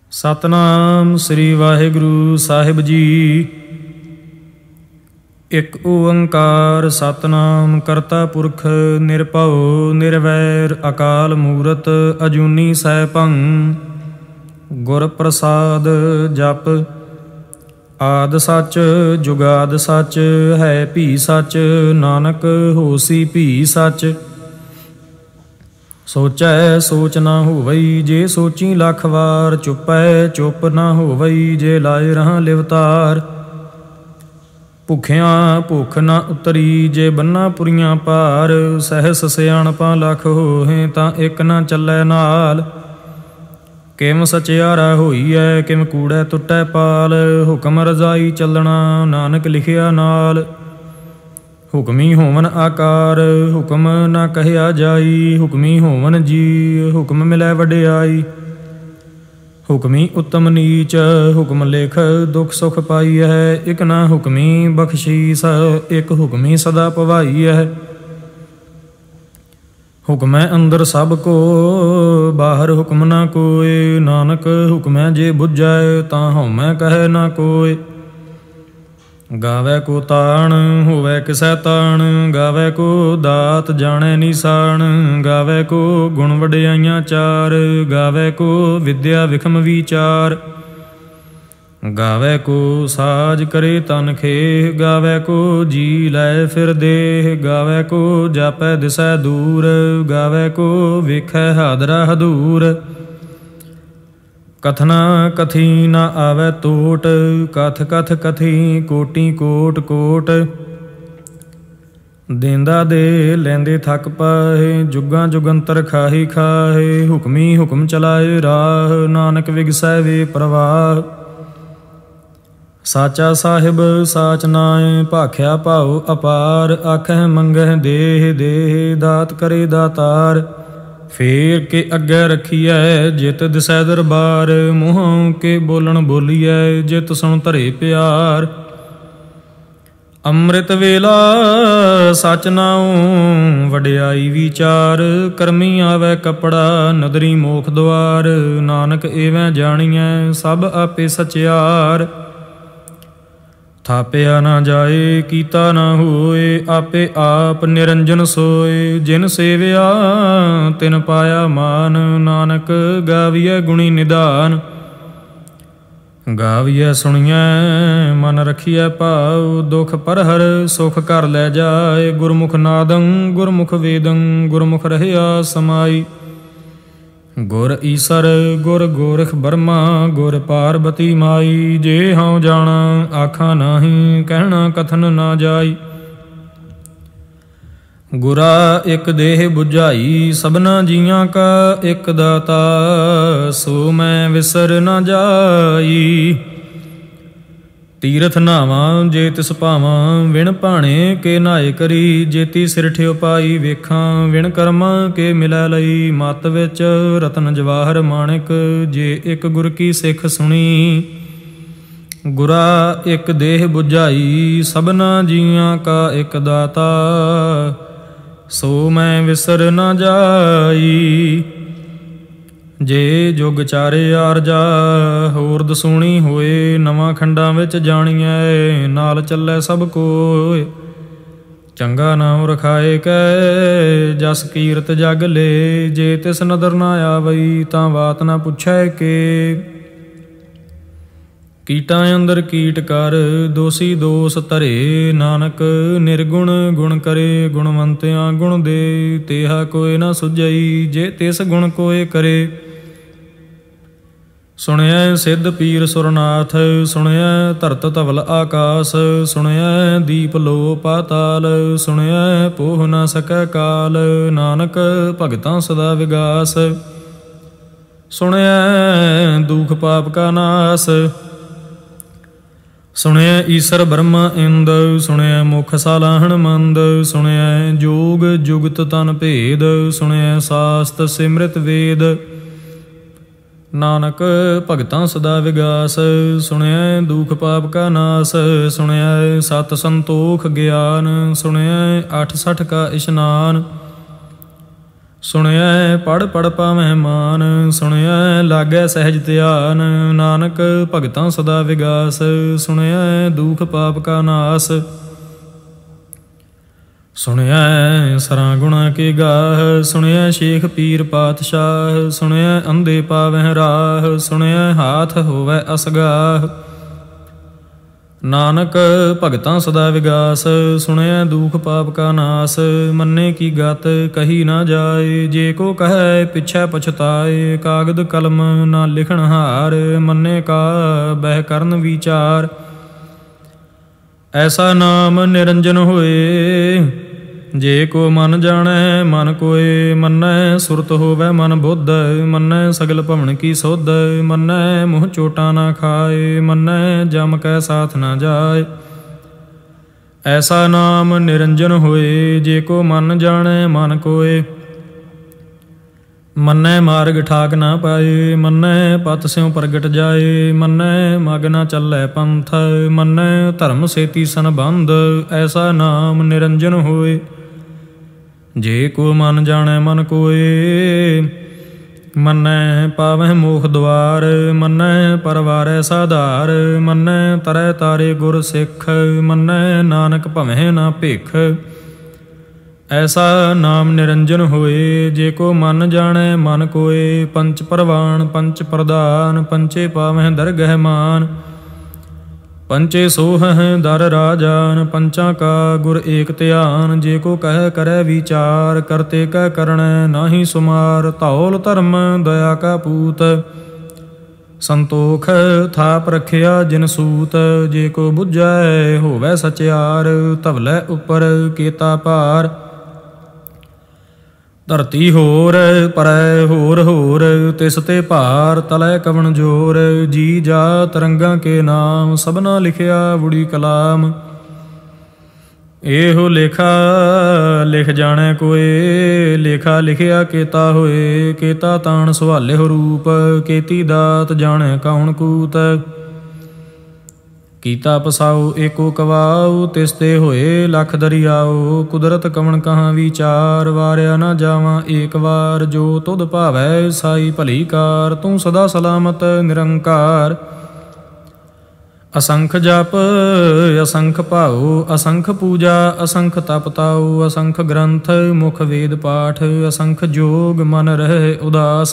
ਸਤਨਾਮ ਸ੍ਰੀ ਵਾਹਿਗੁਰੂ ਸਾਹਿਬ ਜੀ। ਇੱਕ ਓੰਕਾਰ ਸਤਨਾਮ ਕਰਤਾ ਪੁਰਖ ਨਿਰਭਉ ਨਿਰਵੈਰ ਅਕਾਲ ਮੂਰਤ ਅਜੂਨੀ ਸੈਭੰ। ਗੁਰ ਪ੍ਰਸਾਦ ਜਪ। ਆਦਿ ਸੱਚ ਜੁਗਾਦਿ ਸੱਚ ਹੈ ਭੀ ਸੱਚ, ਨਾਨਕ ਹੋਸੀ ਭੀ ਸੱਚ। ਸੋਚੈ ਸੋਚ ਨਾ ਹੋਵਈ, ਜੇ ਸੋਚੀ ਲੱਖ ਵਾਰ। ਚੁੱਪੈ ਚੁੱਪ ਨਾ ਹੋਵਈ, ਜੇ ਲਾਏ ਰਹਾਂ ਲਿਵਤਾਰ। ਭੁੱਖਿਆਂ ਭੁੱਖ ਨਾ ਉਤਰੀ, ਜੇ ਬੰਨਾ ਪੁਰੀਆਂ ਭਾਰ। ਸਹਿਸ ਸਿਆਣਪਾਂ ਲੱਖ ਹੋਹੇ, ਤਾਂ ਇੱਕ ਨਾ ਚੱਲੈ ਨਾਲ। ਕਿਮ ਸਚਿਆਰਾ ਹੋਈਐ, ਕਿਮ ਕੂੜੈ ਟੁੱਟੈ ਪਾਲ। ਹੁਕਮ ਰਜ਼ਾਈ ਚੱਲਣਾ, ਨਾਨਕ ਲਿਖਿਆ ਨਾਲ। ਹੁਕਮੀ ਹੋਵਨ ਆਕਾਰ, ਹੁਕਮ ਨਾ ਕਹਿਆ ਜਾਈ। ਹੁਕਮੀ ਹੋਵਨ ਜੀ, ਹੁਕਮ ਮਿਲੈ ਵਡਿਆਈ। ਹੁਕਮੀ ਉੱਤਮ ਨੀਚ, ਹੁਕਮ ਲਿਖ ਦੁਖ ਸੁਖ ਪਾਈਐ। ਇਕ ਨਾ ਹੁਕਮੀ ਬਖਸ਼ੀਸ, ਇਕ ਹੁਕਮੀ ਸਦਾ ਭਵਾਈਐ। ਹੁਕਮੈ ਅੰਦਰ ਸਭ ਕੋ, ਬਾਹਰ ਹੁਕਮ ਨਾ ਕੋਇ। ਨਾਨਕ ਹੁਕਮੈ ਜੇ ਬੁੱਝੈ, ਤਾਂ ਹਉਮੈ ਕਹੈ ਨਾ ਕੋਇ। ਗਾਵੈ ਕੋ ਤਾਣ, ਹੋਵੈ ਕਿਸੈ ਤਾਣ। ਗਾਵੈ ਕੋ ਦਾਤ, ਜਾਣੈ ਨੀਸਾਨ। ਗਾਵੈ ਕੋ ਗੁਣ ਵਡਿਆਈਆਂ ਚਾਰ। ਗਾਵੈ ਕੋ ਵਿਦਿਆ ਵਿਖਮ ਵਿਚਾਰ। ਗਾਵੈ ਕੋ ਸਾਜ ਕਰੇ ਤਨ ਖੇਹ। ਗਾਵੈ ਕੋ ਜੀ ਲੈ ਫਿਰ ਦੇਹ। ਗਾਵੈ ਕੋ ਜਾਪੈ ਦਿਸੈ ਦੂਰ। ਗਾਵੈ ਕੋ ਵੇਖੈ ਹਾਦਰਾ ਹਦੂਰ। ਕਥਨਾ ਕਥੀ ਨਾ ਆਵੈ ਟੋਟ, ਕਥ ਕਥ ਕਥੀ ਕੋਟੀ ਕੋਟ ਕੋਟ। ਦੇਂਦਾ ਦੇ ਲੈਂਦੇ ਥੱਕ ਪਾਏ, ਜੁਗਾਂ ਜੁਗੰਤਰ ਖਾਹੀ ਖਾਹੇ। ਹੁਕਮੀ ਹੁਕਮ ਚਲਾਏ ਰਾਹ, ਨਾਨਕ ਵਿਗਸੈ ਵੇ ਪ੍ਰਵਾਹ। ਸਾਚਾ ਸਾਹਿਬ ਸਾਚ ਨਾਇ, ਭਾਖਿਆ ਭਾਉ ਅਪਾਰ। ਆਖਹਿ ਮੰਗਹਿ ਦੇਹ ਦੇਹ, ਦਾਤ ਕਰੇ ਦਾਤਾਰ। ਫੇਰ ਕੇ ਅੱਗੇ ਰੱਖੀਐ, ਜਿਤ ਦਿਸੈ ਦਰਬਾਰ। ਮੂੰਹੋਂ ਕੇ ਬੋਲਣ ਬੋਲੀਐ, ਜਿਤ ਸੁਣ ਧਰੇ ਪਿਆਰ। ਅੰਮ੍ਰਿਤ ਵੇਲਾ ਸਚ ਨਾਉ, ਵਡਿਆਈ ਵਿਚਾਰ। ਕਰਮੀ ਆਵੈ ਕੱਪੜਾ, ਨਦਰੀ ਮੋਖ ਦੁਆਰ। ਨਾਨਕ ਏਵੈ ਜਾਣੀਐ, ਸਭ ਆਪੇ ਸਚਿਆਰ। ਥਾਪਿਆ ਨਾ ਜਾਏ, ਕੀਤਾ ਨਾ ਹੋਏ। ਆਪੇ ਆਪ ਨਿਰੰਜਨ ਸੋਏ। ਜਿਨ ਸੇਵਿਆ ਤਿਨ ਪਾਇਆ ਮਾਨ। ਨਾਨਕ ਗਾਵੀਐ ਗੁਣੀ ਨਿਧਾਨ। ਗਾਵੀਐ ਸੁਣੀਐ ਮਨ ਰਖੀਐ ਭਾਉ। ਦੁਖ ਪਰਹਰ ਸੁਖ ਘਰ ਲੈ ਜਾਏ। ਗੁਰਮੁਖ ਨਾਦੰ ਗੁਰਮੁਖ ਵੇਦੰ, ਗੁਰਮੁਖ ਰਹਿਆ ਸਮਾਈ। ਗੁਰ ਈਸਰ ਗੁਰ ਗੋਰਖ ਬਰਮਾ, ਗੁਰ ਪਾਰਬਤੀ ਮਾਈ। ਜੇ ਹਉ ਜਾਣਾ ਆਖਾਂ ਨਾਹੀਂ, ਕਹਿਣਾ ਕਥਨ ਨਾ ਜਾਈ। ਗੁਰਾ ਇੱਕ ਦੇਹ ਬੁਝਾਈ, ਸਭਨਾ ਜੀਆਂ ਕਾ ਇੱਕ ਦਾਤਾ। ਸੋ ਮੈਂ ਵਿਸਰ ਨਾ ਜਾਈ। ਤੀਰਥ ਨਾਵਾਂ ਜੇ ਤਿਸ ਭਾਵਾਂ, ਵਿਣ ਭਾਣੇ ਕੇ ਨਾਏ ਕਰੀ। ਜੇਤੀ ਸਿਰ ਠਿਓ ਪਾਈ ਵੇਖਾਂ, ਵਿਣ ਕਰਮਾਂ ਕੇ ਮਿਲੈ ਲਈ। ਮਤ ਵਿੱਚ ਰਤਨ ਜਵਾਹਰ ਮਾਣਿਕ, ਜੇ ਇੱਕ ਗੁਰ ਕੀ ਸਿੱਖ ਸੁਣੀ। ਗੁਰਾ ਇੱਕ ਦੇਹ ਬੁਝਾਈ, ਸਭਨਾ ਜੀਆਂ ਕਾ ਇੱਕ ਦਾਤਾ। ਸੋ ਮੈਂ ਵਿਸਰ ਨਾ ਜਾਈ। ਜੇ ਜੁਗ ਚਾਰੇ ਆਰਜਾ, ਹੋਰ ਦਸੂਣੀ ਹੋਏ। ਨਵਾਂ ਖੰਡਾਂ ਵਿੱਚ ਜਾਣੀਐ, ਨਾਲ ਚੱਲੈ ਸਭ ਕੋਇ। ਚੰਗਾ ਨਾਉ ਰਖਾਏ ਕੈ, ਜਸ ਕੀਰਤ ਜਗ ਲੇ। ਜੇ ਤਿਸ ਨਦਰ ਨਾ ਆਵਈ, ਤਾਂ ਬਾਤ ਨਾ ਪੁੱਛੈ ਕੇ। ਕੀਟਾਂ ਅੰਦਰ ਕੀਟ ਕਰ, ਦੋਸੀ ਦੋਸ ਧਰੇ। ਨਾਨਕ ਨਿਰਗੁਣ ਗੁਣ ਕਰੇ, ਗੁਣਵੰਤਿਆਂ ਗੁਣ ਦੇ। ਤੇਹਾ ਕੋਇ ਨਾ ਸੁਝਈ, ਜੇ ਤਿਸ ਗੁਣ ਕੋਇ ਕਰੇ। ਸੁਣਿਐ ਸਿੱਧ ਪੀਰ ਸੁਰਨਾਥ, ਸੁਣਿਐ ਧਰਤ ਧਵਲ ਆਕਾਸ। ਸੁਣਿਐ ਦੀਪ ਲੋ ਪਾਤਾਲ, ਸੁਣਿਐ ਪੋਹ ਨਾ ਸਕੈ ਕਾਲ। ਨਾਨਕ ਭਗਤਾਂ ਸਦਾ ਵਿਗਾਸ, ਸੁਣਿਐ ਦੁਖ ਪਾਪ ਕਾ ਨਾਸ। ਸੁਣਿਐ ਈਸਰ ਬ੍ਰਹਮਾ ਇੰਦ, ਸੁਣਿਐ ਮੁਖ ਸਾਲਾਹਣ ਮੰਦ। ਸੁਣਿਐ ਜੋਗ ਜੁਗਤ ਤਨ ਭੇਦ, ਸੁਣਿਐ ਸਾਸਤ ਸਿਮ੍ਰਿਤ ਵੇਦ। ਨਾਨਕ ਭਗਤਾਂ ਸਦਾ ਵਿਗਾਸ, ਸੁਣਿਐ ਦੁਖ ਪਾਪ ਕਾ ਨਾਸ। ਸੁਣਿਐ ਸਤ ਸੰਤੋਖ ਗਿਆਨ, ਸੁਣਿਐ 68 ਕਾ ਇਸ਼ਨਾਨ। ਸੁਣਿਐ ਪੜ੍ਹ ਪੜ੍ਹ ਪਾਵਹਿ ਮਾਨ, ਸੁਣਿਐ ਲਾਗੈ ਸਹਿਜ ਧਿਆਨ। ਨਾਨਕ ਭਗਤਾਂ ਸਦਾ ਵਿਗਾਸ, ਸੁਣਿਐ ਦੁਖ ਪਾਪ ਕਾ ਨਾਸ। ਸੁਣਿਐ ਸਰਾਂ ਗੁਣਾ ਕੇ ਗਾਹ, ਸੁਣਿਐ ਸ਼ੇਖ ਪੀਰ ਪਾਤਸ਼ਾਹ। ਸੁਣਿਐ ਅੰਧੇ ਪਾਵਹਿ ਰਾਹ, ਸੁਣਿਐ ਹਾਥ ਹੋਵੈ ਅਸਗਾਹ। ਨਾਨਕ ਭਗਤਾਂ ਸਦਾ ਵਿਗਾਸ, ਸੁਣਿਐ ਦੁਖ ਪਾਪ ਕਾ ਨਾਸ। ਮੰਨੇ ਕੀ ਗਤ ਕਹੀ ਨਾ ਜਾਏ, ਜੇ ਕੋ ਕਹੈ ਪਿਛੈ ਪਛਤਾਏ। ਕਾਗਦ ਕਲਮ ਨਾ ਲਿਖਣ ਹਾਰ, ਮੰਨੇ ਕਾ ਬਹਿ ਕਰਨ ਵਿਚਾਰ। ਐਸਾ ਨਾਮ ਨਿਰੰਜਨ ਹੋਏ, ਜੇ ਕੋ ਮਨ ਜਾਣੈ ਮਨ ਕੋਏ। ਮੰਨੈ ਸੁਰਤ ਹੋਵੈ ਮਨ ਬੁੱਧ, ਮੰਨੈ ਸਗਲ ਭਵਨ ਕੀ ਸੁਧ। ਮੰਨੈ ਮੂੰਹ ਚੋਟਾਂ ਨਾ ਖਾਏ, ਮੰਨੈ ਜਮ ਕੈ ਸਾਥ ਨਾ ਜਾਏ। ਐਸਾ ਨਾਮ ਨਿਰੰਜਨ ਹੋਏ, ਜੇ ਕੋ ਮਨ ਜਾਣੈ ਮਨ ਕੋਏ। ਮੰਨੈ ਮਾਰਗ ਠਾਕ ਨਾ ਪਾਏ, ਮੰਨੈ ਪਤ ਸਿਉ ਪ੍ਰਗਟ ਜਾਏ। ਮੰਨੈ ਮਗ ਨਾ ਚੱਲੈ ਪੰਥ, ਮੰਨੈ ਧਰਮ ਸੇਤੀ ਸੰਬੰਧ। ਐਸਾ ਨਾਮ ਨਿਰੰਜਨ ਹੋਏ, ਜੇ ਕੋ ਮਨ ਜਾਣੈ ਮਨ ਕੋਏ। ਮੰਨੈ ਪਾਵਹਿ ਮੋਖ ਦੁਆਰ, ਮੰਨੈ ਪਰਵਾਰੈ ਸਾਧਾਰ। ਮੰਨੈ ਤਰੈ ਤਾਰੇ ਗੁਰ ਸਿੱਖ, ਮੰਨੈ ਨਾਨਕ ਭਵਹਿ ਨਾ ਭਿਖ। ਐਸਾ ਨਾਮ ਨਿਰੰਜਨ ਹੋਏ, ਜੇ ਕੋ ਮਨ ਜਾਣੈ ਮਨ ਕੋਏ। ਪੰਚ ਪਰਵਾਨ ਪੰਚ ਪ੍ਰਧਾਨ, ਪੰਚੇ ਪਾਵਹਿ ਦਰਗਹਿ ਮਾਨ। ਪੰਚੇ ਸੋਹਹਿ ਦਰ ਰਾਜਾਨ, ਪੰਚਾਂ ਕਾ ਗੁਰ ਏਕ ਧਿਆਨ। ਜੇ ਕੋ ਕਹਿ ਕਰੈ ਵਿਚਾਰ, ਕਰਤੇ ਕੈ ਕਰਣੈ ਨਾਹੀ ਸੁਮਾਰ। ਧੌਲ ਧਰਮ ਦਇਆ ਕਾ ਪੂਤ, ਸੰਤੋਖ ਥਾਪ ਰਖਿਆ ਜਿਨ ਸੂਤ। ਜੇ ਕੋ ਬੁੱਝੈ ਹੋਵੈ ਸਚਿਆਰ, ਧਵਲੇ ਉੱਪਰ ਕੀਤਾ ਭਾਰ। ਧਰਤੀ ਹੋਰ ਪਰੈ ਹੋਰ ਹੋਰ, ਤਿਸ ਤੇ ਭਾਰ ਤਲੈ ਕਵਣ ਜੋਰ। ਜੀ ਜਾ ਤਰੰਗਾਂ ਕੇ ਨਾਮ, ਸਭਨਾ ਲਿਖਿਆ ਬੁੜੀ ਕਲਾਮ। ਇਹੋ ਲੇਖਾ ਲਿਖ ਜਾਣੈ ਕੋਏ, ਲੇਖਾ ਲਿਖਿਆ ਕੇਤਾ ਹੋਏ। ਕੇਤਾ ਤਾਣ ਸੁਹਾਲਿਓ ਰੂਪ, ਕੇਤੀ ਦਾਤ ਜਾਣੈ ਕੌਣ ਕੂਤ। ਕੀਤਾ ਪਸਾਉ ਏਕੋ ਕਵਾਉ, ਤਿਸ ਤੇ ਹੋਏ ਲੱਖ ਦਰਿਆਉ। ਕੁਦਰਤ ਕਵਣ ਕਹਾਂ ਵਿਚਾਰ, ਵਾਰਿਆ ਨਾ ਜਾਵਾਂ ਏਕ ਵਾਰ। ਜੋ ਤੁਧ ਭਾਵੈ ਸਾਈ ਭਲੀ ਕਾਰ, ਤੂੰ ਸਦਾ ਸਲਾਮਤ ਨਿਰੰਕਾਰ। ਅਸੰਖ ਜਪ ਅਸੰਖ ਭਾਉ, ਅਸੰਖ ਪੂਜਾ ਅਸੰਖ ਤਪ ਤਾਉ। ਅਸੰਖ ਗ੍ਰੰਥ ਮੁਖ ਵੇਦ ਪਾਠ, ਅਸੰਖ ਜੋਗ ਮਨ ਰਹਿ ਉਦਾਸ।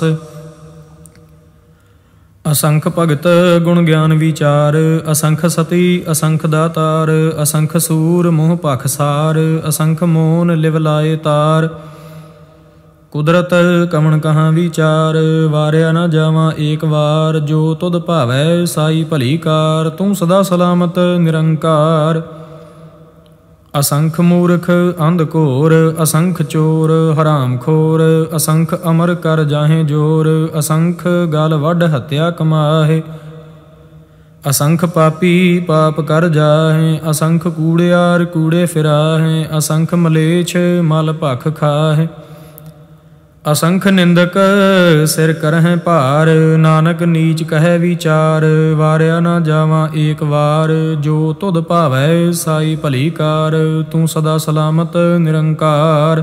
ਅਸੰਖ ਭਗਤ ਗੁਣ ਗਿਆਨ ਵਿਚਾਰ, ਅਸੰਖ ਸਤੀ ਅਸੰਖ ਦਾਤਾਰ। ਅਸੰਖ ਸੂਰ ਮੋਹ ਭਖ ਸਾਰ, ਅਸੰਖ ਮੋਨ ਲਿਵ ਲਾਏ ਤਾਰ। ਕੁਦਰਤ ਕਵਣ ਕਹਾਂ ਵਿਚਾਰ, ਵਾਰਿਆ ਨਾ ਜਾਵਾਂ ਏਕ ਵਾਰ। ਜੋ ਤੁਧ ਭਾਵੈ ਸਾਈ ਭਲੀ ਕਾਰ, ਤੂੰ ਸਦਾ ਸਲਾਮਤ ਨਿਰੰਕਾਰ। ਅਸੰਖ ਮੂਰਖ ਅੰਧ ਘੋਰ, ਅਸੰਖ ਚੋਰ ਹਰਾਮ ਖੋਰ। ਅਸੰਖ ਅਮਰ ਕਰ ਜਾਹੇ ਜੋਰ, ਅਸੰਖ ਗਲ ਵੱਢ ਹੱਤਿਆ ਕਮਾਹੇ। ਅਸੰਖ ਪਾਪੀ ਪਾਪ ਕਰ ਜਾਹੇ, ਅਸੰਖ ਕੂੜਿਆਰ ਕੂੜੇ ਫਿਰਾਹੇ। ਅਸੰਖ ਮਲੇਛ ਮਲ ਭਖ ਖਾਹੇ। ਅਸੰਖ ਨਿੰਦਕ ਸਿਰ ਕਰਹਿ ਭਾਰ, ਨਾਨਕ ਨੀਚ ਕਹਿ ਵਿਚਾਰ। ਵਾਰਿਆ ਨਾ ਜਾਵਾਂ ਏਕ ਵਾਰ, ਜੋ ਤੁਧ ਭਾਵੈ ਸਾਈ ਭਲੀ ਕਾਰ। ਤੂੰ ਸਦਾ ਸਲਾਮਤ ਨਿਰੰਕਾਰ।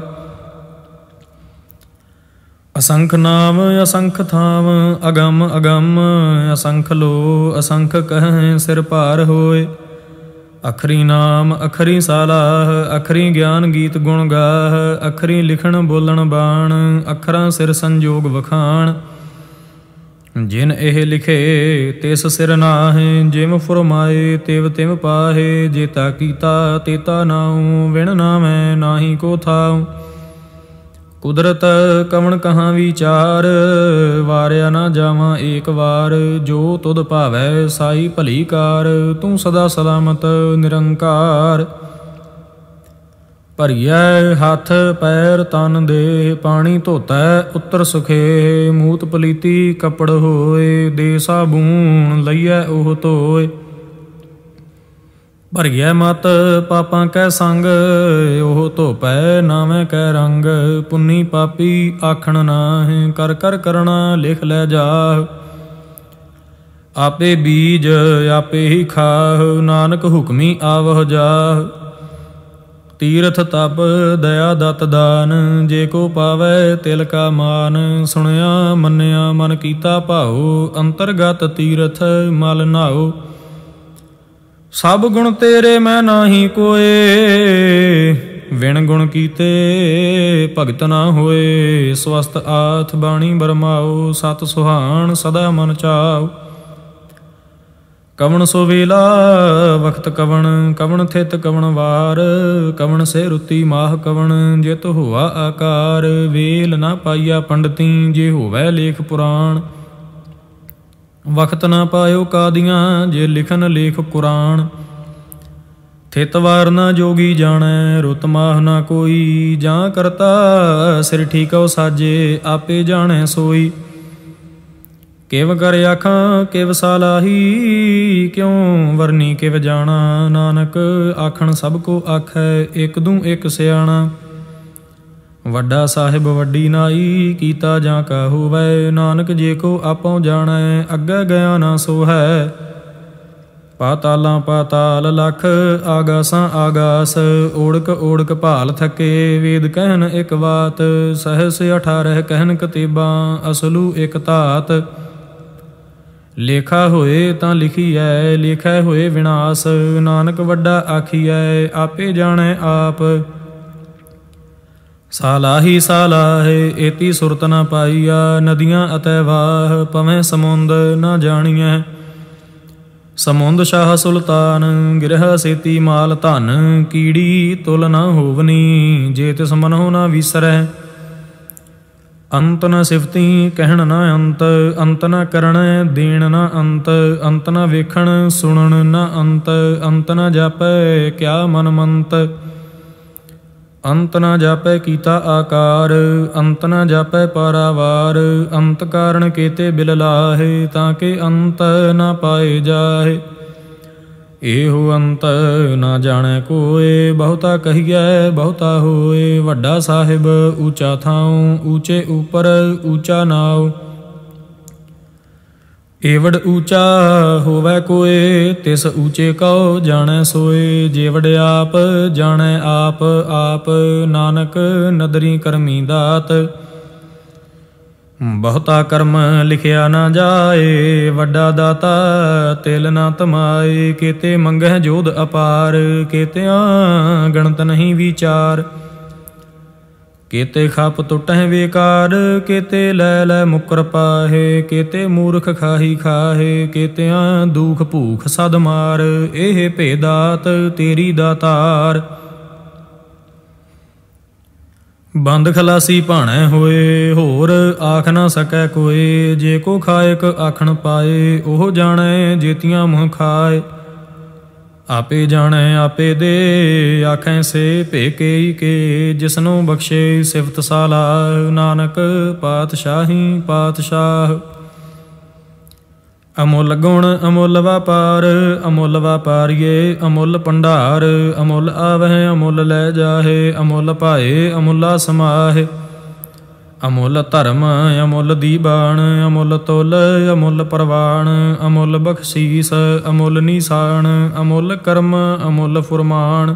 ਅਸੰਖ ਨਾਮ ਅਸੰਖ ਥਾਮ, ਅਗੰਮ ਅਗੰਮ ਅਸੰਖ ਲੋ। ਅਸੰਖ ਕਹਿ ਸਿਰ ਭਾਰ ਹੋਏ। ਅਖਰੀ ਨਾਮ ਅਖਰੀ ਸਾਲਾਹ, ਅਖਰੀ ਗਿਆਨ ਗੀਤ ਗੁਣ ਗਾਹ। ਅਖਰੀ ਲਿਖਣ ਬੋਲਣ ਬਾਣ, ਅੱਖਰਾਂ ਸਿਰ ਸੰਜੋਗ ਵਖਾਣ। ਜਿਨ ਇਹ ਲਿਖੇ ਤਿਸ ਸਿਰ ਨਾਹੇ, ਜਿਮ ਫੁਰਮਾਏ ਤਿਵ ਤਿਵ ਪਾਹੇ। ਜੇਤਾ ਕੀਤਾ ਤੇਤਾ ਨਾਉ, ਵਿਣ ਨਾਮੈ ਨਾਹੀ ਕੋ ਥਾਉ। ਕੁਦਰਤ ਕਵਣ ਕਹਾਂ ਵਿਚਾਰ, ਵਾਰਿਆ ਨਾ ਜਾਵਾਂ ਏਕ ਵਾਰ। ਜੋ ਤੁਧ ਭਾਵੈ ਸਾਈ ਭਲੀ ਕਾਰ, ਤੂੰ ਸਦਾ ਸਲਾਮਤ ਨਿਰੰਕਾਰ। ਭਰੀਐ ਹੱਥ ਪੈਰ ਤਨ ਦੇ, ਪਾਣੀ ਧੋਤੈ ਉੱਤਰ ਸੁਖੇ। ਮੂਤ ਪਲੀਤੀ ਕੱਪੜ ਹੋਏ, ਦੇ ਸਾਬੂਨ ਲਈਐ ਉਹ ਧੋਏ। ਭਰੀਐ ਮਤ ਪਾਪਾਂ ਕੈ ਸੰਗ, ਉਹ ਧੋਪੈ ਨਾਵੇਂ ਕੈ ਰੰਗ। ਪੁੰਨੀ ਪਾਪੀ ਆਖਣ ਨਾਹੀਂ, ਕਰ ਕਰ ਕਰਣਾ ਲਿਖ ਲੈ ਜਾਹ। ਆਪੇ ਬੀਜ ਆਪੇ ਹੀ ਖਾਹ, ਨਾਨਕ ਹੁਕਮੀ ਆਵਹ ਜਾਹ। ਤੀਰਥ ਤਪ ਦਇਆ ਦਤ ਦਾਨ, ਜੇ ਕੋ ਪਾਵੈ ਤਿਲ ਕਾ ਮਾਨ। ਸੁਣਿਆ ਮੰਨਿਆ ਮਨ ਕੀਤਾ ਭਾਉ, ਅੰਤਰਗਤ ਤੀਰਥ ਮਲ ਨਾਉ। ਸਭ ਗੁਣ ਤੇਰੇ ਮੈਂ ਨਾਹੀ ਕੋਏ, ਵਿਣ ਗੁਣ ਕੀਤੇ ਭਗਤ ਨਾ ਹੋਏ। ਸਵਸਤ ਆਥ ਬਾਣੀ ਬਰਮਾਓ, ਸਤ ਸੁਹਾਣ ਸਦਾ ਮਨ ਚਾਉ। ਕਵਣ ਸੋ ਵੇਲਾ ਵਖਤ ਕਵਣ, ਕਵਣ ਥਿਤ ਕਵਣ ਵਾਰ। ਕਵਣ ਸੇ ਰੁੱਤੀ ਮਾਹ ਕਵਣ, ਜਿਤ ਹੋਆ ਆਕਾਰ। ਵੇਲ ਨਾ ਪਾਈਆ ਪੰਡਤੀ, ਜੇ ਹੋਵੈ ਲੇਖ ਪੁਰਾਣ। ਵਖਤ ਨਾ ਪਾਇਓ ਕਾਦੀਆਂ, ਜੇ ਲਿਖਨ ਲੇਖ ਕੁਰਾਨ। ਥਿਤ ਵਾਰ ਨਾ ਜੋਗੀ ਜਾਣੈ, ਰੁੱਤ ਮਾਹ ਨਾ ਕੋਈ। ਜਾਂ ਕਰਤਾ ਸਿਰ ਠੀਕਉ ਸਾਜੇ, ਆਪੇ ਜਾਣੈ ਸੋਈ। ਕਿਵ ਕਰ ਆਖਾਂ ਕਿਵ ਸਾਲਾਹੀ, ਕਿਉ ਵਰਨੀ ਕਿਵ ਜਾਣਾ। ਨਾਨਕ ਆਖਣ ਸਭ ਕੋ ਆਖੈ, ਇਕ ਦੂ ਇਕ ਸਿਆਣਾ। ਵੱਡਾ ਸਾਹਿਬ ਵੱਡੀ ਨਾਈ, ਕੀਤਾ ਜਾਂ ਕਾ ਹੋਵੈ। ਨਾਨਕ ਜੇ ਕੋ ਆਪਉ ਜਾਣੈ, ਅੱਗੇ ਗਿਆ ਨਾ ਸੋ ਹੈ। ਪਾਤਾਲਾਂ ਪਾਤਾਲ ਲਖ, ਆਗਾਸਾਂ ਆਗਾਸ। ਓੜਕ ਓੜਕ ਭਾਲ ਥਕੇ, ਵੇਦ ਕਹਿਨ ਇਕ ਬਾਤ। ਸਹਸ 18 ਕਹਿਨ ਕਤੇਬਾਂ, ਅਸਲੂ ਇਕ ਧਾਤ। ਲੇਖਾ ਹੋਏ ਤਾਂ ਲਿਖੀਐ, ਲੇਖੈ ਹੋਏ ਵਿਨਾਸ਼। ਨਾਨਕ ਵੱਡਾ ਆਖੀਐ, ਆਪੇ ਜਾਣੈ ਆਪ। ਸਾਲਾਹੀ ਸਾਲਾਹੇ ਏਤੀ ਸੁਰਤ ਨਾ ਪਾਈਆ, ਨਦੀਆਂ ਅਤੈ ਵਾਹ ਪਵੈ ਸਮੁੰਦ ਨਾ ਜਾਣੀਐ। ਸਮੁੰਦ ਸ਼ਾਹ ਸੁਲਤਾਨ, ਗਿਰਹ ਸੇਤੀ ਮਾਲ ਧਨ। ਕੀੜੀ ਤੁਲ ਨਾ ਹੋਵਨੀ, ਜੇ ਤਿਸ ਮਨਹੁ ਨਾ ਵਿਸਰੈ। ਅੰਤ ਨ ਸਿਫਤੀ ਕਹਿਣ ਨਾ ਅੰਤ, ਅੰਤ ਨ ਕਰਣੈ ਦੇਣ ਨਾ ਅੰਤ। ਅੰਤ ਨ ਵੇਖਣ ਸੁਣਨ ਨਾ ਅੰਤ, ਅੰਤ ਨ ਜਾਪੈ ਕਿਆ ਮਨ ਮੰਤ। ਅੰਤ ਨ ਜਾਪੈ ਕੀਤਾ ਆਕਾਰ, ਅੰਤ ਨ ਜਾਪੈ ਪਾਰਾਵਾਰ। ਅੰਤ ਕਾਰਣ ਕੇਤੇ ਬਿਲ ਲਾਹੇ, ਤਾਂ ਕਿ ਅੰਤ ਨ ਪਾਏ ਜਾਹੇ। ਇਹੋ ਅੰਤ ਨਾ ਜਾਣੈ ਕੋਏ, ਬਹੁਤਾ ਕਹੀਐ ਬਹੁਤਾ ਹੋਏ। ਵੱਡਾ ਸਾਹਿਬ ਊਚਾ ਥਾਉ, ਊਚੇ ਉਪਰ ਊਚਾ ਨਾਉ। ਏਵੜ ਊਚਾ ਹੋਵੈ ਕੋਏ, ਤਿਸ ਊਚੇ ਕਉ ਜਾਣੈ ਸੋਏ। ਜੇਵੜ ਆਪ ਜਾਣੈ ਆਪ ਆਪ, ਨਾਨਕ ਨਦਰੀ ਕਰਮੀ ਦਾਤ। ਬਹੁਤਾ ਕਰਮ ਲਿਖਿਆ ਨਾ ਜਾਏ, ਵੱਡਾ ਦਾਤਾ ਤਿਲ ਨਾ ਤਮਾਏ। ਕੇਤੇ ਮੰਗਹਿ ਜੋਧ ਅਪਾਰ, ਕੇਤਿਆਂ ਗਣਤ ਨਹੀਂ ਵਿਚਾਰ। ਕੇਤੇ ਖਪ ਟੁੱਟਹਿ ਵੇਕਾਰ, ਕੇਤੇ ਲੈ ਲੈ ਮੁਕਰ ਪਾਹੇ। ਕੇਤੇ ਮੂਰਖ ਖਾਹੀ ਖਾਹੇ, ਕੇਤਿਆਂ ਦੁਖ ਭੂਖ ਸਦ ਮਾਰ। ਇਹ ਭੇਦਾਤ ਤੇਰੀ ਦਾਤਾਰ। ਬੰਦ ਖਲਾਸੀ ਭਾਣੈ ਹੋਏ, ਹੋਰ ਆਖ ਨਾ ਸਕੈ ਕੋਏ। ਜੇ ਕੋ ਖਾਇਕ ਆਖਣ ਪਾਏ, ਉਹ ਜਾਣੈ ਜੇਤੀਆਂ ਮੁਹ ਖਾਏ। ਆਪੇ ਜਾਣੈ ਆਪੇ ਦੇ, ਆਖੈ ਸੇ ਭੇਕੇ ਕੇ। ਜਿਸਨੂੰ ਬਖਸ਼ੇ ਸਿਫਤ ਸਾਲਾਹ, ਨਾਨਕ ਪਾਤਸ਼ਾਹੀ ਪਾਤਸ਼ਾਹ। ਅਮੁੱਲ ਗੁਣ ਅਮੁੱਲ ਵਪਾਰ, ਅਮੁੱਲ ਵਪਾਰੀਏ ਅਮੁੱਲ ਭੰਡਾਰ। ਅਮੁੱਲ ਆਵਹਿ ਅਮੁੱਲ ਲੈ ਜਾਹੇ, ਅਮੁੱਲ ਭਾਏ ਅਮੁੱਲਾ ਸਮਾਹੇ। ਅਮੁੱਲ ਧਰਮ ਅਮੁੱਲ ਦੀਬਾਨ, ਅਮੁੱਲ ਤੁਲ ਅਮੁੱਲ ਪ੍ਰਵਾਨ। ਅਮੁੱਲ ਬਖਸ਼ੀਸ ਅਮੁੱਲ ਨੀਸਾਨ, ਅਮੁੱਲ ਕਰਮ ਅਮੁੱਲ ਫੁਰਮਾਨ।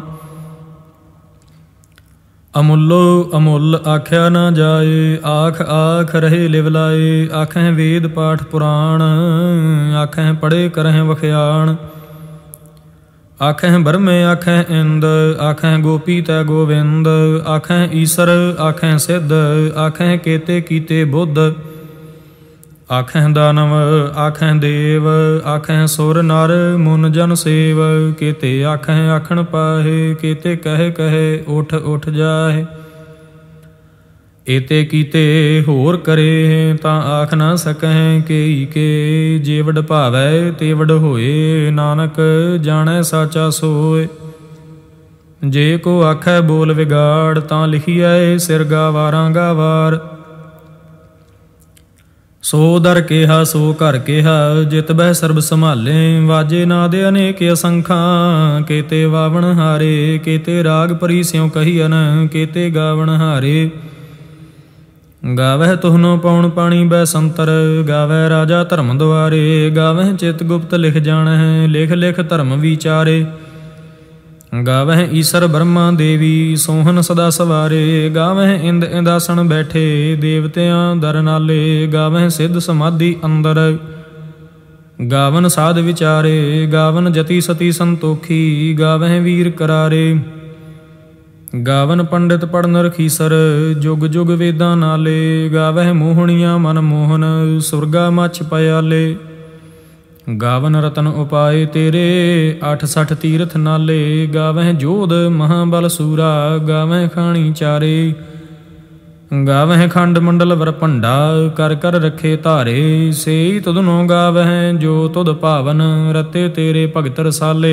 ਅਮੁੱਲੋ ਅਮੁੱਲ ਆਖਿਆ ਨਾ ਜਾਏ, ਆਖ ਆਖ ਰਹੇ ਲਿਵ ਲਾਏ। ਆਖਹਿ ਵੇਦ ਪਾਠ ਪੁਰਾਣ, ਆਖਹਿ ਪੜ੍ਹੇ ਕਰਹਿ ਵਖਿਆਣ। ਆਖਹਿ ਬਰਮੇ ਆਖਹਿ ਇੰਦ, ਆਖਹਿ ਗੋਪੀ ਤੈ ਗੋਵਿੰਦ। ਆਖਹਿ ਈਸਰ ਆਖਹਿ ਸਿੱਧ, ਆਖਹਿ ਕੇਤੇ ਕੀਤੇ ਬੁੱਧ। ਆਖਹਿ ਦਾਨਵ ਆਖਹਿ ਦੇਵ, ਆਖਹਿ ਸੁਰ ਨਰ ਮੁਨ ਜਨ ਸੇਵ। ਕੇਤੇ ਆਖਹਿ ਆਖਣ ਪਾਹੇ, ਕੇਤੇ ਕਹਿ ਕਹੇ ਉਠ ਉਠ ਜਾਹੇ। ਏਤੇ ਕੀਤੇ ਹੋਰ ਕਰੇ, ਤਾਂ ਆਖ ਨਾ ਸਕਹਿ ਕੇਈ ਕੇ। ਜੇਵੜ ਭਾਵੈ ਤੇਵੜ ਹੋਏ, ਨਾਨਕ ਜਾਣੈ ਸਾਚਾ ਸੋਏ। ਜੇ ਕੋ ਆਖੈ ਬੋਲ ਵਿਗਾੜ, ਤਾਂ ਲਿਖੀਐ ਸਿਰ ਗਾਵਾਰਾਂ ਗਾਵਾਰ। ਸੋ ਦਰ ਕਿਹਾ ਸੋ ਘਰ ਕਿਹਾ, ਜਿਤ ਬਹਿ ਸਰਬ ਸੰਭਾਲੇ। ਵਾਜੇ ਨਾਦ ਅਨੇਕ ਅਸੰਖਾਂ, ਕੇਤੇ ਵਾਵਣ ਹਾਰੇ। ਕੇਤੇ ਰਾਗ ਪਰੀ ਸਿਉ ਕਹੀਅਨ, ਕੇਤੇ ਗਾਵਣ ਹਾਰੇ। ਗਾਵਹਿ ਤੁਹਨੋ ਪਉਣ ਪਾਣੀ ਬੈ ਸੰਤਰ, ਗਾਵਹਿ ਰਾਜਾ ਧਰਮ ਦੁਆਰੇ। ਗਾਵਹਿ ਚਿਤ ਗੁਪਤ ਲਿਖ ਜਾਣਹਿ, ਲਿਖ ਲਿਖ ਧਰਮ ਵਿਚਾਰੇ। ਗਾਵਹਿ ਈਸਰ ਬ੍ਰਹਮਾ ਦੇਵੀ ਸੋਹਨ ਸਦਾ ਸਵਾਰੇ। ਗਾਵਹਿ ਇੰਦ ਇੰਦਾਸਣ ਬੈਠੇ ਦੇਵਤਿਆਂ ਦਰ ਨਾਲੇ। ਗਾਵਹਿ ਸਿੱਧ ਸਮਾਧੀ ਅੰਦਰ ਗਾਵਨ ਸਾਧ ਵਿਚਾਰੇ। ਗਾਵਨ ਜਤੀ ਸਤੀ ਸੰਤੋਖੀ ਗਾਵਹਿ ਵੀਰ ਕਰਾਰੇ। ਗਾਵਨ ਪੰਡਿਤ ਪੜਨ ਰਖੀਸਰ ਜੁਗ ਜੁਗ ਵੇਦਾਂ ਨਾਲੇ। ਗਾਵਹਿ ਮੋਹਣੀਆਂ ਮਨ ਮੋਹਨ ਸੁਰਗਾ ਮੱਛ ਪਿਆਲੇ। ਗਾਵਨ ਰਤਨ ਉਪਾਏ ਤੇਰੇ 68 ਤੀਰਥ ਨਾਲੇ। ਗਾਵਹਿ ਜੋਧ ਮਹਾਬਲ ਸੂਰਾ ਗਾਵਹਿ ਖਾਣੀ ਚਾਰੇ। ਗਾਵਹਿ ਖੰਡ ਮੰਡਲ ਵਰ ਭੰਡਾ ਕਰ ਕਰ ਰੱਖੇ ਧਾਰੇ। ਸੇਈ ਤੁਧਨੋਂ ਗਾਵਹਿ ਜੋ ਤੁਧ ਭਾਵਨ ਰਤੇ ਤੇਰੇ ਭਗਤ ਰਸਾਲੇ।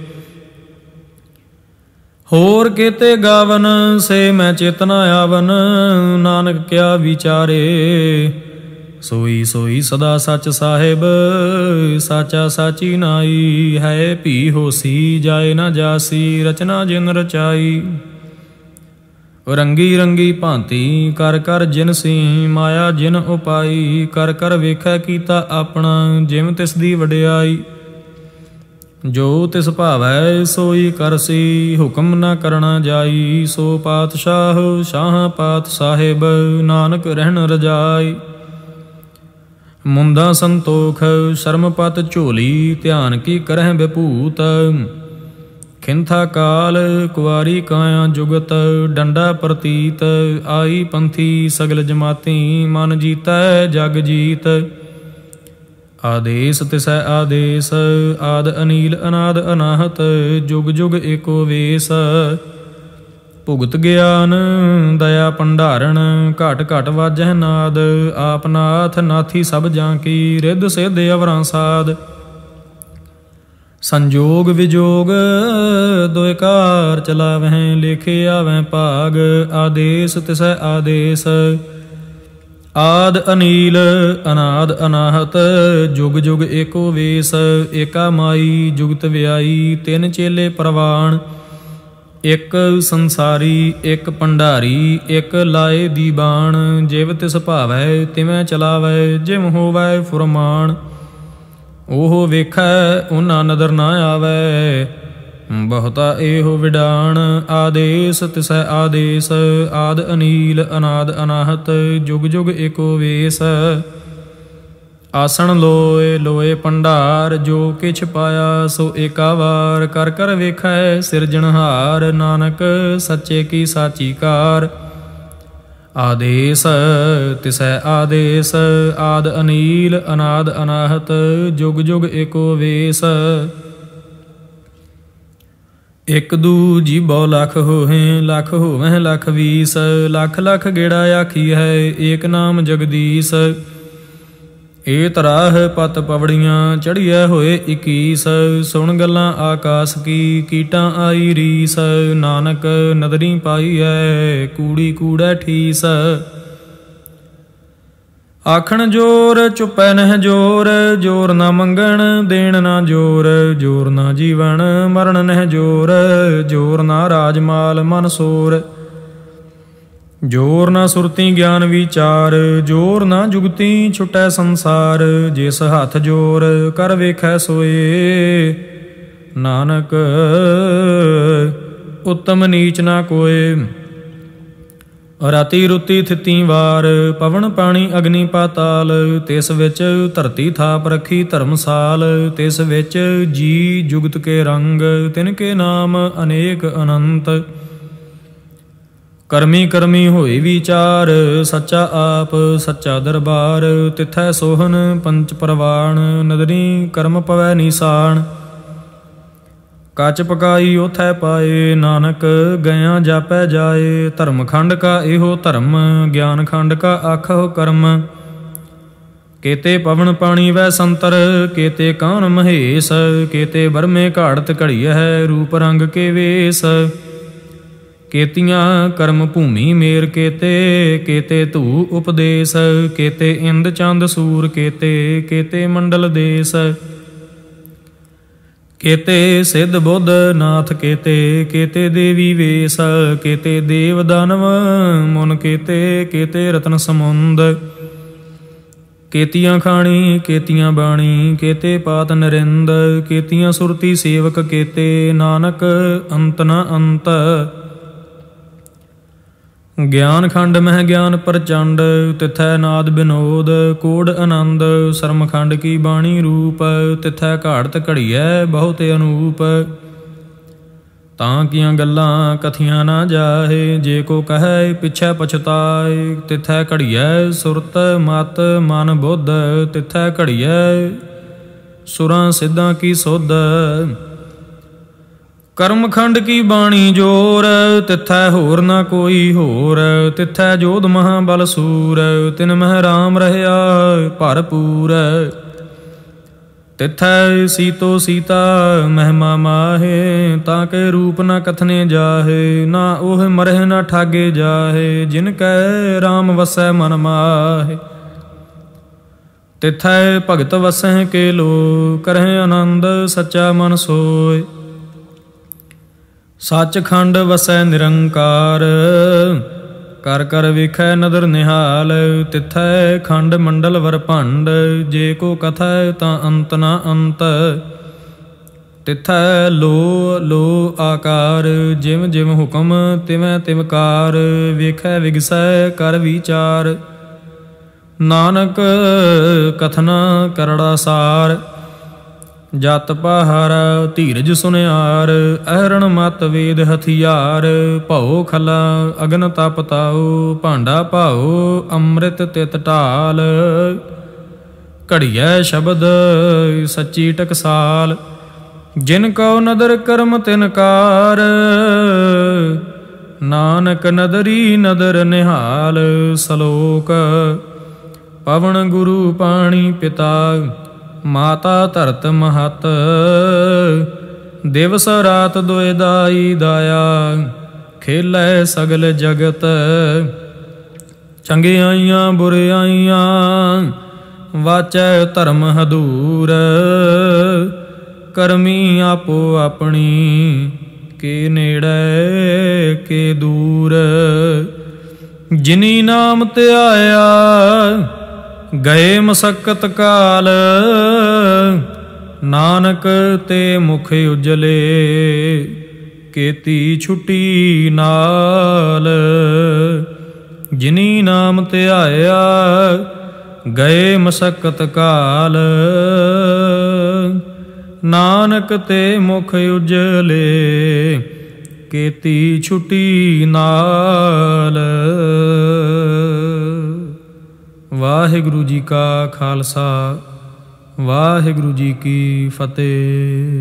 ਹੋਰ ਕੇਤੇ ਗਾਵਨ ਸੇ ਮੈਂ ਚੇਤਨਾ ਆਵਨ ਨਾਨਕ ਕਿਆ ਵਿਚਾਰੇ। ਸੋਈ ਸੋਈ ਸਦਾ ਸੱਚ ਸਾਹਿਬ ਸਾਚਾ ਸਾਚੀ ਨਾਈ। ਹੈ ਭੀ ਹੋਸੀ ਜਾਏ ਨਾ ਜਾਸੀ ਰਚਨਾ ਜਿਨ ਰਚਾਈ। ਰੰਗੀ ਰੰਗੀ ਭਾਂਤੀ ਕਰ ਕਰ ਜਿਨਸੀ ਮਾਇਆ ਜਿਨ ਉਪਾਈ। ਕਰ ਕਰ ਵੇਖੈ ਕੀਤਾ ਆਪਣਾ ਜਿਮ ਤਿਸ ਦੀ ਵਡਿਆਈ। ਜੋ ਤਿਸ ਭਾਵੈ ਸੋਈ ਕਰਸੀ ਹੁਕਮ ਨਾ ਕਰਨਾ ਜਾਈ। ਸੋ ਪਾਤਸ਼ਾਹ ਸ਼ਾਹ ਪਾਤ ਸਾਹਿਬ ਨਾਨਕ ਰਹਿਣ ਰਜਾਈ। ਮੁੰਦਾ ਸੰਤੋਖ ਸ਼ਰਮਪਤ ਝੋਲੀ ਧਿਆਨ ਕੀ ਕਰਹਿ ਵਿਭੂਤ। ਖਿੰਥਾ ਕਾਲ ਕੁਆਰੀ ਕਾਇਆ ਜੁਗਤ ਡੰਡਾ ਪ੍ਰਤੀਤ। ਆਈ ਪੰਥੀ ਸਗਲ ਜਮਾਤੀ ਮਨ ਜੀਤੈ ਜਗ ਜੀਤ। ਆਦੇਸ ਤਿਸੈ ਆਦੇਸ ਆਦ ਅਨੀਲ ਅਨਾਦ ਅਨਾਹਤ। ਜੁਗ ਜੁਗ ਏਕੋ ਵੇਸ ਭੁਗਤ ਗਿਆਨ ਦਇਆ ਭੰਡਾਰਨ। ਘਟ ਘਟ ਵਾਜਹਿ ਨਾਦ ਆਪ ਨਾਥ ਨਾਥੀ ਸਭ ਜਾਂ ਕੀ। ਰਿੱਧ ਸਿੱਧ ਅਵਰਾਂ ਸਾਧ ਸੰਜੋਗ ਵਿਜੋਗ ਦੋਇ ਕਾਰ ਚਲਾਵਹਿ। ਲੇਖੇ ਆਵਹਿ ਭਾਗ ਆਦੇਸ ਤਿਸੈ ਆਦੇਸ ਆਦ ਅਨੀਲ ਅਨਾਦ ਅਨਾਹਤ। ਜੁਗ ਜੁਗ ਏਕੋ ਵੇਸ ਏਕਾ ਮਾਈ ਜੁਗਤ ਵਿਆਈ। ਤਿੰਨ ਚੇਲੇ ਪ੍ਰਵਾਨ ਇੱਕ ਸੰਸਾਰੀ ਇੱਕ ਭੰਡਾਰੀ ਇੱਕ ਲਾਏ ਦੀਬਾਨ। ਜਿਵ ਤਿਸ ਭਾਵੈ ਤਿਵੈ ਚਲਾਵੈ ਜਿਮ ਹੋਵੈ ਫੁਰਮਾਨ। ਉਹ ਵੇਖੈ ਉਹਨਾਂ ਨਦਰ ਨਾ ਆਵੈ ਬਹੁਤਾ ਇਹੋ ਵਿਡਾਣ। ਆਦੇਸ ਤਿਸੈ ਆਦੇਸ ਆਦ ਅਨੀਲ ਅਨਾਦ ਅਨਾਹਤ। ਜੁਗ ਜੁਗ ਏਕੋ ਵੇਸ ਆਸਣ ਲੋਏ ਲੋਏ ਭੰਡਾਰ। ਜੋ ਕਿਛ ਪਾਇਆ ਸੋ ਏਕਾ ਵਾਰ। ਕਰ ਕਰ ਵੇਖੈ ਸਿਰਜਣਹਾਰ ਨਾਨਕ ਸੱਚੇ ਕੀ ਸਾਚੀ ਕਾਰ। ਆਦੇਸ ਤਿਸੈ ਆਦੇਸ ਆਦ ਅਨੀਲ ਅਨਾਦ ਅਨਾਹਤ। ਜੁਗ ਜੁਗ ਏਕੋ ਵੇਸ ਇਕ ਦੂ ਜੀਬੋ ਲਖ ਹੋਹੇ ਲਖ ਹੋਵਹਿ ਲਖ ਵੀਸ। ਲਖ ਲਖ ਗੇੜਾ ਆਖੀ ਹੈ ਏਕ ਨਾਮ ਜਗਦੀਸ। ਏ ਤਰਾਹ ਪਤ ਪਵੜੀਆਂ ਚੜ੍ਹੀਐ ਹੋਏ 21। ਸੁਣ ਗੱਲਾਂ ਆਕਾਸ ਕੀ ਕੀਟਾਂ ਆਈ ਰੀਸ। ਨਾਨਕ ਨਦਰੀ ਪਾਈਐ ਕੂੜੀ ਕੂੜੈ ਠੀਸ। ਆਖਣ ਜੋਰ ਚੁੱਪੈ ਨਹਿ ਜੋਰ। ਜੋਰ ਨਾ ਮੰਗਣ ਦੇਣ ਨਾ ਜੋਰ। ਜੋਰ ਨਾ ਜੀਵਨ ਮਰਨ ਨਹਿ ਜੋਰ। ਜੋਰ ਨਾ ਰਾਜਮਾਲ ਮਨ ਸੋਰ। ਜੋਰ ਨਾ ਸੁਰਤੀ ਗਿਆਨ ਵਿਚਾਰ। ਜੋਰ ਨਾ ਜੁਗਤੀ ਛੁਟੈ ਸੰਸਾਰ। ਜਿਸ ਹੱਥ ਜੋਰ ਕਰ ਵੇਖੈ ਸੋਏ। ਨਾਨਕ ਉੱਤਮ ਨੀਚ ਨਾ ਕੋਏ। ਰਾਤੀ ਰੁਤੀ ਥਿਤੀ ਵਾਰ ਪਵਨ ਪਾਣੀ ਅਗਨੀ ਪਾਤਾਲ। ਤਿਸ ਵਿੱਚ ਧਰਤੀ ਥਾਪ ਰੱਖੀ ਧਰਮਸਾਲ। ਤਿਸ ਵਿੱਚ ਜੀ ਜੁਗਤ ਕੇ ਰੰਗ ਤਿਨ ਕੇ ਨਾਮ ਅਨੇਕ ਅਨੰਤ। ਕਰਮੀ ਕਰਮੀ ਹੋਏ ਵਿਚਾਰ ਸੱਚਾ ਆਪ ਸੱਚਾ ਦਰਬਾਰ। ਤਿਥੈ ਸੋਹਨ ਪੰਚ ਪ੍ਰਵਾਣ ਨਦਰੀ ਕਰਮ ਪਵੈ ਨੀਸਾਨ। ਕੱਚ ਪਕਾਈ ਉਥੈ ਪਾਏ ਨਾਨਕ ਗਇਆ ਜਾਪੈ ਜਾਏ। ਧਰਮ ਖੰਡ ਕਾ ਇਹੋ ਧਰਮ ਗਿਆਨ ਖੰਡ ਕਾ ਆਖੋ ਕਰਮ। ਕੇਤੇ ਪਵਨ ਪਾਣੀ ਵੈ ਸੰਤਰ ਕੇਤੇ ਕਾਨ ਮਹੇਸ਼। ਕੇਤੇ ਬਰਮੇ ਘਾੜਤ ਘੜੀਐ ਰੂਪ ਰੰਗ ਕੇ ਵੇਸ। ਕੇਤੀਆਂ ਕਰਮ ਭੂਮੀ ਮੇਰ ਕੇਤੇ ਕੇਤੇ ਧੂ ਉਪਦੇਸ। ਕੇਤੇ ਇੰਦ ਚੰਦ ਸੂਰ ਕੇਤੇ ਕੇਤੇ ਮੰਡਲ ਦੇਸ। ਕੇਤੇ ਸਿੱਧ ਬੁੱਧ ਨਾਥ ਕੇਤੇ ਕੇਤੇ ਦੇਵੀ ਵੇਸ। ਕੇਤੇ ਦੇਵ ਦਾਨਵ ਮੁਨ ਕੇਤੇ ਕੇਤੇ ਰਤਨ ਸਮੁੰਦ। केतियाँ खाणी केतियाँ बाणी केते पात नरिंद केतियाँ सुरती सेवक केते नानक अंत न अंत। ज्ञान खंड मह ज्ञान प्रचंड तिथै नाद विनोद कोड आनंद। शर्म खंड की बाणी रूप तिथै घाड़त घड़ियै बहुत अनूप। तां कियां गल्लां कथियां ना जाहे जे को कहे पिछै पछताए। तिथै घड़ियै सुरत मत मन बुद्ध तिथै घड़ियै सुरां सिद्धां की सुध। कर्म खंड की बाणी जोर तिथै होर न कोई होर। तिथै जोध महाबल सूर तिन मह राम रहया भरपूर। तिथै सीतो सीता महिमा माहे ताके रूप न कथने जाहे। ना ओह मरह न ठागे जाहे जिनकै राम वसै मन माहे। तिथै भगत वसह के लो करह आनंद सच्चा मन सोय। सचखंड वसै निरंकार कर कर विखै नदर निहाल। तिथै खंड मंडल वर भंड जे को कथै तां अंत न अंत। तिथै लो लो आकार जिम जिम हुकम तिवै तिवकार। वेखै विगसै कर विचार नानक कथना करड़ा सार। जत पहारा धीरज सुनियार अहरण मत वेद हथियार। भौ खला अगन तप ताओ भांडा भाओ अमृत तित ढाल। घड़ियै शब्द सच्ची टकसाल जिन कौ नदर कर्म तिनकार। नानक नदरी नदर निहाल। सलोक पवन गुरु पाणी पिता माता धरत महत। दिवस रात दोए दाई दाया खेलै सगल जगत। चंगियाइयां बुरियाइयां वाचै धर्म हदूर। करमी आपो अपनी के नेड़े के दूर। जिनी नाम त्याया गए मसक्कत काल। नानक ते मुख उजले केती छुट्टी नाल। जिनी नाम त्याया गए मसक्कत काल। नानक ते मुख उजले केती छुट्टी नाल। वाहिगुरु जी का खालसा वाहिगुरु जी की फतेह।